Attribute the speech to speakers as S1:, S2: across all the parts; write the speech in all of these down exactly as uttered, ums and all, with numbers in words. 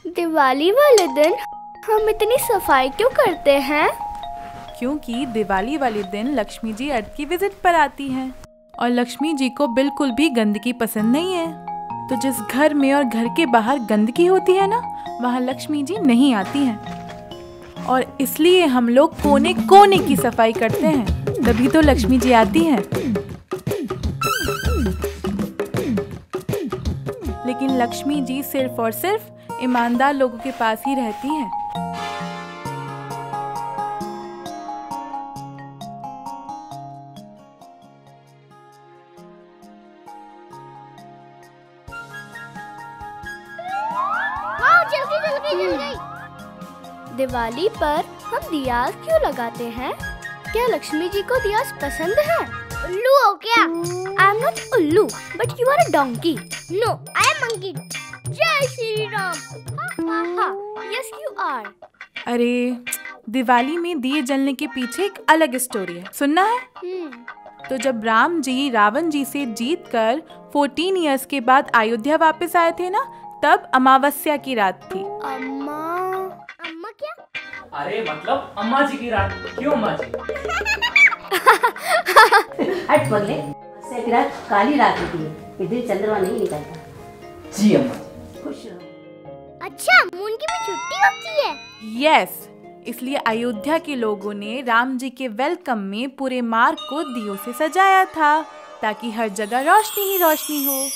S1: दिवाली वाले दिन हम इतनी सफाई क्यों करते हैं?
S2: क्योंकि दिवाली वाले दिन लक्ष्मी जी अर्थ की विजिट पर आती हैं और लक्ष्मी जी को बिल्कुल भी गंदगी पसंद नहीं है। तो जिस घर में और घर के बाहर गंदगी होती है ना, वहाँ लक्ष्मी जी नहीं आती हैं। और इसलिए हम लोग कोने कोने की सफाई करते हैं, तभी तो लक्ष्मी जी आती हैं। लेकिन लक्ष्मी जी सिर्फ और सिर्फ ईमानदार लोगों के पास ही रहती हैं।
S1: जल्दी जल्दी जल्दी। दिवाली पर हम दिया क्यों लगाते हैं? क्या लक्ष्मी जी को दिया पसंद है? उल्लू हो क्या? आई एम नॉट उल्लू, but you are a donkey. No, I am monkey. जय श्री राम। हा हा, यस यू आर।
S2: अरे, दिवाली में दिए जलने के पीछे एक अलग स्टोरी है, सुनना है? तो जब राम जी रावण जी से जीत कर चौदह इयर्स के बाद अयोध्या वापस आए थे ना, तब अमावस्या की रात थी।
S1: अम्मा अम्मा क्या?
S3: अरे मतलब अम्मा जी की रात। क्यों अम्मा जी?
S4: हट पगले, अमावस्या की रात काली रात होती है, इस दिन चंद्रमा नहीं निकलता।
S3: जी अम्मा जी।
S4: खुश रहो।
S1: अच्छा, मून की भी छुट्टी होती है?
S2: यस, इसलिए अयोध्या के लोगों ने राम जी के वेलकम में पूरे मार्ग को दियों से सजाया था, ताकि हर जगह रोशनी ही रोशनी हो।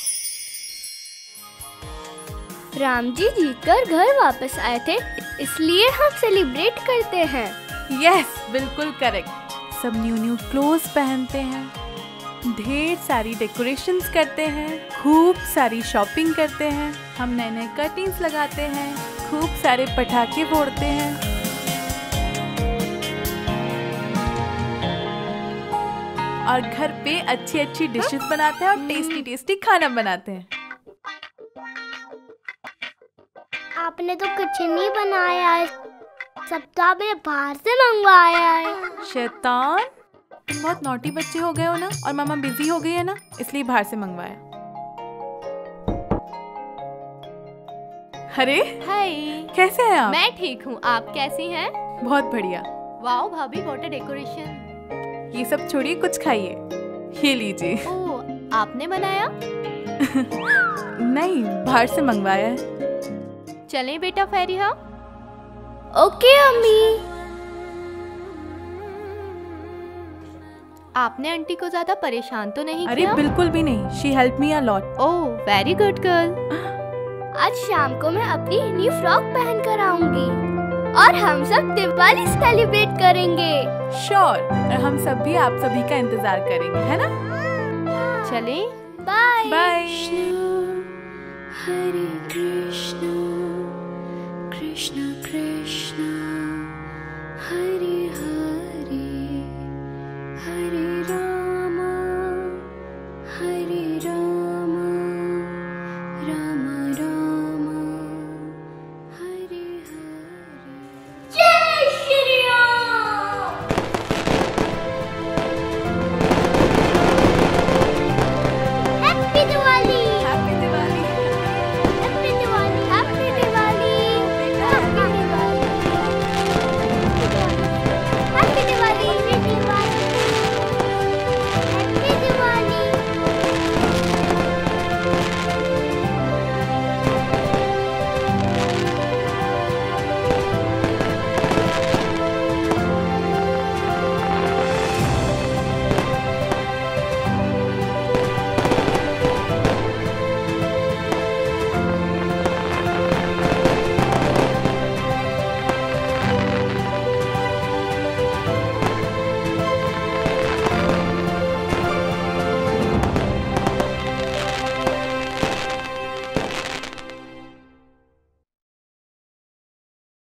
S1: राम जी जीतकर घर वापस आए थे, इसलिए हम सेलिब्रेट करते हैं।
S2: यस, बिल्कुल करेक्ट। सब न्यू न्यू क्लोथ्स पहनते हैं, ढेर सारी डेकोरेशंस करते हैं, खूब सारी शॉपिंग करते हैं, हम नए नए कर्टेन्स लगाते हैं, खूब सारे पटाखे फोड़ते हैं। और घर पे अच्छी अच्छी डिशेस बनाते हैं और टेस्टी टेस्टी खाना बनाते हैं।
S1: आपने तो कुछ नहीं बनाया है, सब तो आपने बाहर से मंगवाया है।
S2: शैतान, तुम बहुत नॉटी बच्चे हो गए हो ना, और मामा बिजी हो गई है ना, इसलिए बाहर से मंगवाया। अरे
S5: हाय,
S2: कैसे हैं आप?
S5: मैं ठीक हूँ, आप कैसी हैं?
S2: बहुत बढ़िया।
S5: वाओ भाभी, व्हाट अ डेकोरेशन।
S2: ये सब छोड़िए, कुछ खाइए, ये लीजिए।
S5: ओह, आपने बनाया?
S2: नहीं, बाहर से मंगवाया है।
S5: चलें बेटा फेरिया।
S1: ओके अम्मी।
S5: आपने आंटी को ज्यादा परेशान तो नहीं
S2: अरे
S5: किया?
S2: बिल्कुल भी नहीं, she help me a lot.
S5: Oh, very good girl.
S1: आज शाम को मैं अपनी न्यू फ्रॉक पहन कर आऊंगी और हम सब दिवाली सेलिब्रेट करेंगे।
S2: श्योर, और हम सब भी आप सभी का इंतजार करेंगे, है ना?
S5: चलें?
S1: Bye
S2: bye.
S6: हरे कृष्णा कृष्ण कृष्ण हरे हरे हरे राम हरे राम।